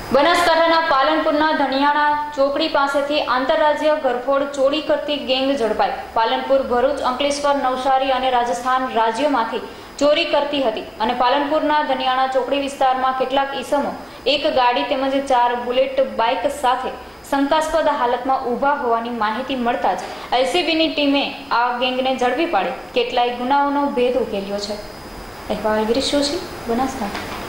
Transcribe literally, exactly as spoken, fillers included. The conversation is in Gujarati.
બનાસકાંઠાના પાલનપુરના ધનિયાણા ચોકડી પાસેથી આંતરરાજ્ય ઘરફોડ ચોરી કરતી ગેંગ ઝડપાઈ। પાલનપુર, ભરૂચ, અંકલેશ્વર, નવસારી અને રાજસ્થાન રાજ્યોમાંથી ચોરી કરતી હતી અને પાલનપુરના ધનિયાણા ચોકડી વિસ્તારમાં કેટલાક ઈસમો એક ગાડી તેમજ ચાર બુલેટ બાઇક સાથે શંકાસ્પદ હાલતમાં ઊભા હોવાની માહિતી મળતા જ એલસીબીની ટીમે આ ગેંગને ઝડપી પાડી કેટલાય ગુનાઓનો ભેદ ઉકેલ્યો છે। અહેવાલ ગિરીશ જોશી, બનાસકાંઠા।